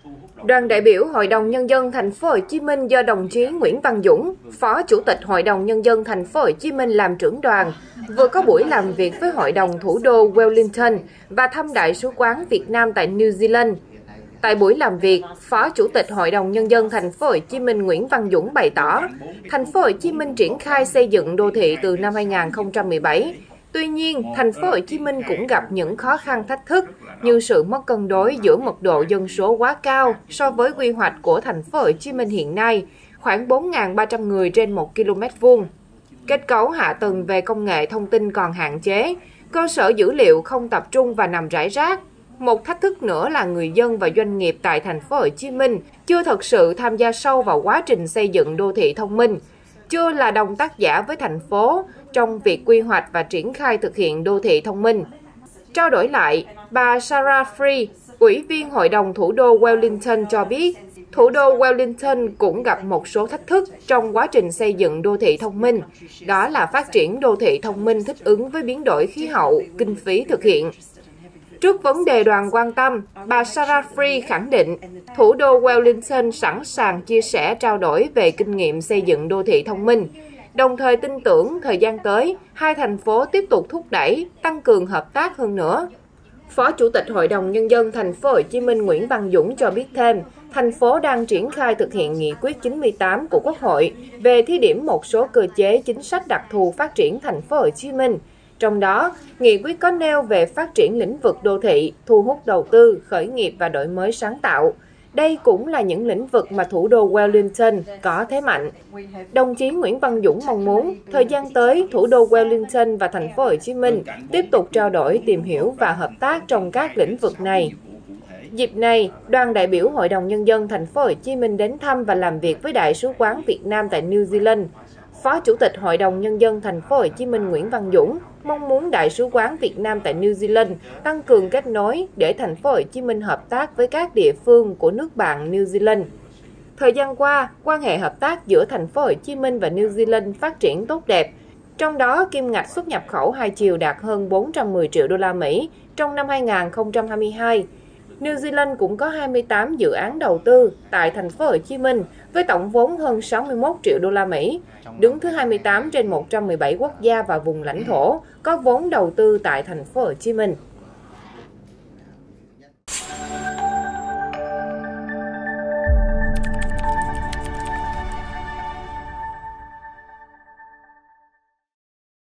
Đoàn đại biểu Hội đồng Nhân dân Thành phố Hồ Chí Minh do đồng chí Nguyễn Văn Dũng, Phó Chủ tịch Hội đồng Nhân dân Thành phố Hồ Chí Minh làm trưởng đoàn, vừa có buổi làm việc với Hội đồng thủ đô Wellington và thăm Đại sứ quán Việt Nam tại New Zealand. Tại buổi làm việc, Phó Chủ tịch Hội đồng Nhân dân Thành phố Hồ Chí Minh Nguyễn Văn Dũng bày tỏ, Thành phố Hồ Chí Minh triển khai xây dựng đô thị từ năm 2017. Tuy nhiên, Thành phố Hồ Chí Minh cũng gặp những khó khăn thách thức như sự mất cân đối giữa mật độ dân số quá cao so với quy hoạch của Thành phố Hồ Chí Minh hiện nay, khoảng 4.300 người trên 1 km vuông. Kết cấu hạ tầng về công nghệ thông tin còn hạn chế, cơ sở dữ liệu không tập trung và nằm rải rác. Một thách thức nữa là người dân và doanh nghiệp tại Thành phố Hồ Chí Minh chưa thực sự tham gia sâu vào quá trình xây dựng đô thị thông minh, chưa là đồng tác giả với thành phố trong việc quy hoạch và triển khai thực hiện đô thị thông minh. Trao đổi lại, bà Sarah Free, Ủy viên Hội đồng thủ đô Wellington cho biết, thủ đô Wellington cũng gặp một số thách thức trong quá trình xây dựng đô thị thông minh, đó là phát triển đô thị thông minh thích ứng với biến đổi khí hậu, kinh phí thực hiện. Trước vấn đề đoàn quan tâm, bà Sarah Free khẳng định thủ đô Wellington sẵn sàng chia sẻ trao đổi về kinh nghiệm xây dựng đô thị thông minh, đồng thời tin tưởng thời gian tới, hai thành phố tiếp tục thúc đẩy, tăng cường hợp tác hơn nữa. Phó Chủ tịch Hội đồng Nhân dân Thành phố Hồ Chí Minh Nguyễn Văn Dũng cho biết thêm, thành phố đang triển khai thực hiện nghị quyết 98 của Quốc hội về thí điểm một số cơ chế chính sách đặc thù phát triển Thành phố Hồ Chí Minh. Trong đó, nghị quyết có nêu về phát triển lĩnh vực đô thị, thu hút đầu tư, khởi nghiệp và đổi mới sáng tạo. Đây cũng là những lĩnh vực mà thủ đô Wellington có thế mạnh. Đồng chí Nguyễn Văn Dũng mong muốn, thời gian tới, thủ đô Wellington và Thành phố Hồ Chí Minh tiếp tục trao đổi, tìm hiểu và hợp tác trong các lĩnh vực này. Dịp này, đoàn đại biểu Hội đồng Nhân dân Thành phố Hồ Chí Minh đến thăm và làm việc với Đại sứ quán Việt Nam tại New Zealand. Phó Chủ tịch Hội đồng Nhân dân Thành phố Hồ Chí Minh Nguyễn Văn Dũng mong muốn Đại sứ quán Việt Nam tại New Zealand tăng cường kết nối để Thành phố Hồ Chí Minh hợp tác với các địa phương của nước bạn New Zealand. Thời gian qua, quan hệ hợp tác giữa Thành phố Hồ Chí Minh và New Zealand phát triển tốt đẹp. Trong đó, kim ngạch xuất nhập khẩu hai chiều đạt hơn 410 triệu đô la Mỹ trong năm 2022. New Zealand cũng có 28 dự án đầu tư tại Thành phố Hồ Chí Minh với tổng vốn hơn 61 triệu đô la Mỹ, đứng thứ 28 trên 117 quốc gia và vùng lãnh thổ có vốn đầu tư tại Thành phố Hồ Chí Minh.